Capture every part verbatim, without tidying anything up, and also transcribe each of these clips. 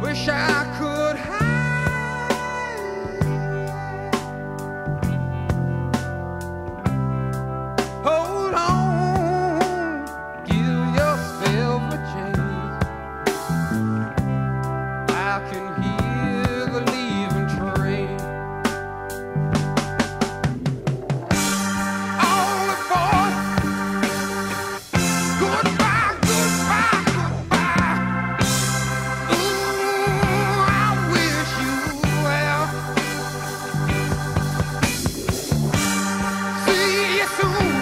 Wish I could hide. Hold on, give yourself a chance. I can hear the leaving train. All aboard. Goodbye, goodbye, goodbye. Ooh, I wish you well. See you soon.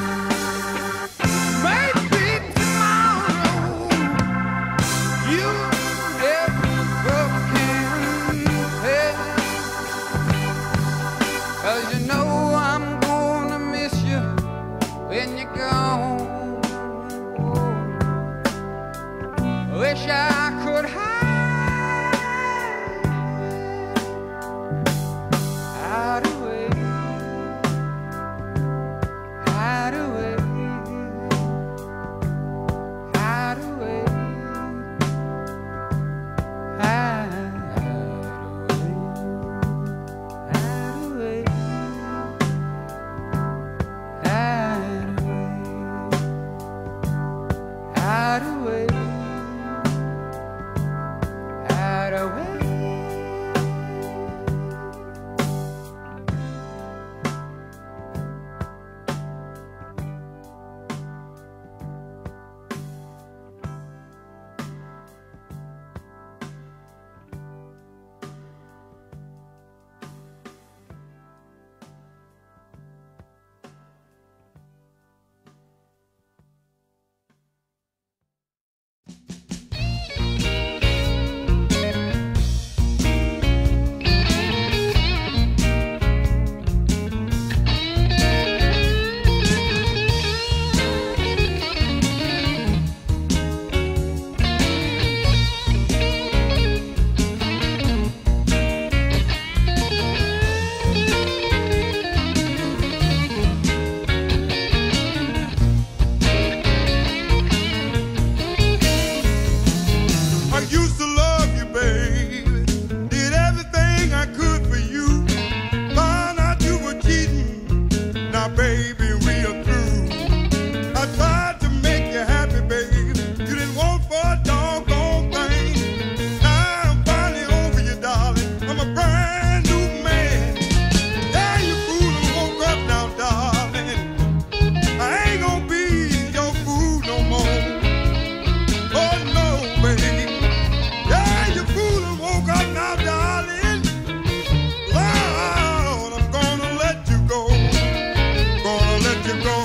Maybe tomorrow. You never can tell. 'Cause you know I'm gonna miss you when you're gone. Wish I could hide, hide away, hide away, hide away, hide away, hide away, hide away, hide away. Hide away. I used to love you, baby. Did everything I could for you. Found out you were cheating. Now, baby, we are through. I tried to make you happy, baby. You didn't want for a doggone thing. Now I'm finally over you, darling. I'm a brand new man. Yeah, you fool and woke up now, darling. I ain't gonna be your fool no more. Oh no, baby. Yeah, you fool and woke up now, darling. Lord, I'm gonna let you go. Gonna let you go.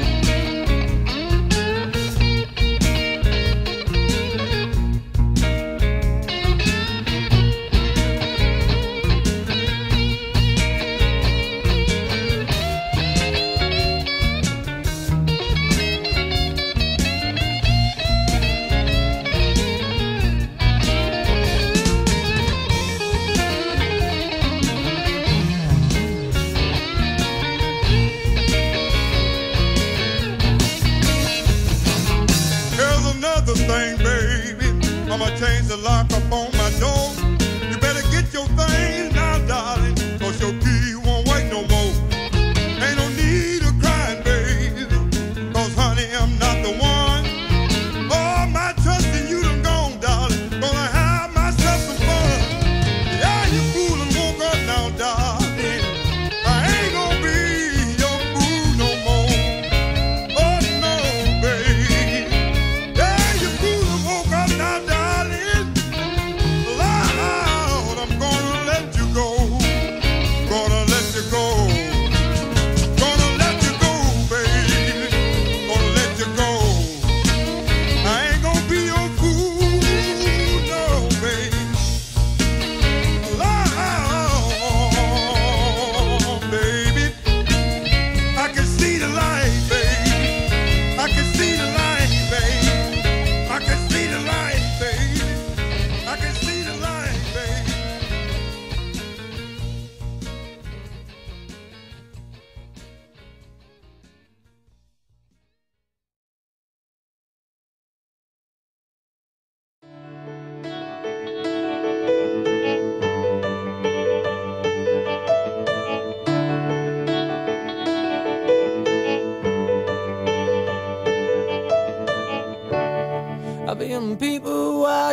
Here's another thing, baby. I'ma change the lock up on my door. You better get your things now, darling, 'cause your key won't wait no more. Ain't no need of crying, baby, 'cause honey, I'm not the one. All my trust in you done gone, darling. Gonna have myself some fun. Yeah, you fool and woke up now, darling. I ain't gonna be your fool no more. Oh no, baby. Yeah, you fool and woke up now, darling. Lord,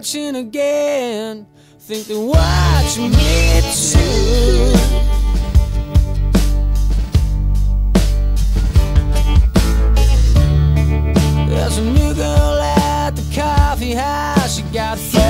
watching again. Think they're watching me too. There's a new girl at the coffee house. She got